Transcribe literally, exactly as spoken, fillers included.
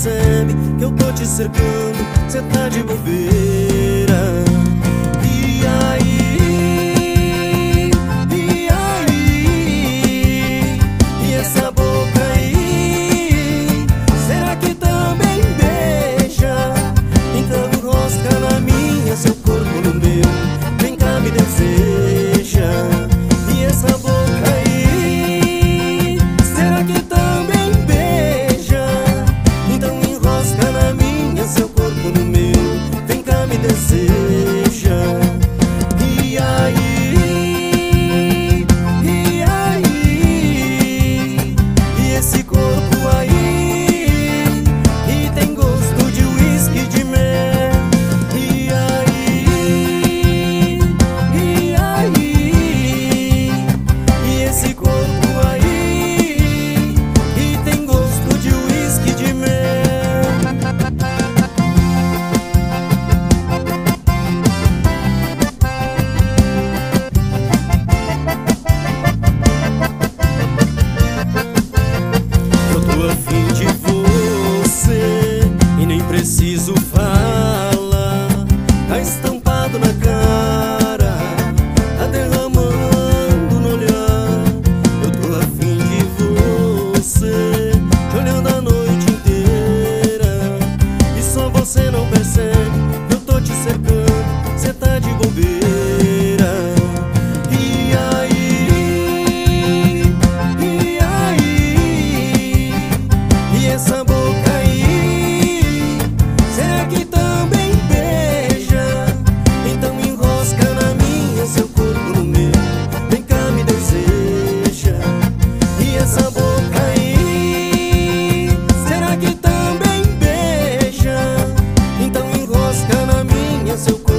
percebe que eu tô te cercando, cê tá de bobeira. E aí, e aí, e essa boca aí, será que também beija? Então enrosca na minha, seu corpo no meu, vem cá, me deseja. E essa boca aí, será que também beija? Então enrosca na minha, seu corpo no meu, vem cá, me deseja. E aí, e aí, e esse corpo aí, e tem gosto de uísque de mel. E aí, e aí, e esse corpo aí, e tem gosto de uísque de mel. Eu tô afim de você e nem preciso falar. Tá estampado na cara, tá derramando no olhar. Eu tô afim de você, te olhando a noite inteira. E só você não percebe que eu tô te cercando, cê tá de bobeira. E aí, e aí, e essa boca aí, será que também beija? Então enrosca na minha, seu corpo no meu, vem cá, me deseja. E essa boca aí, será que também beija? Então enrosca na minha, seu corpo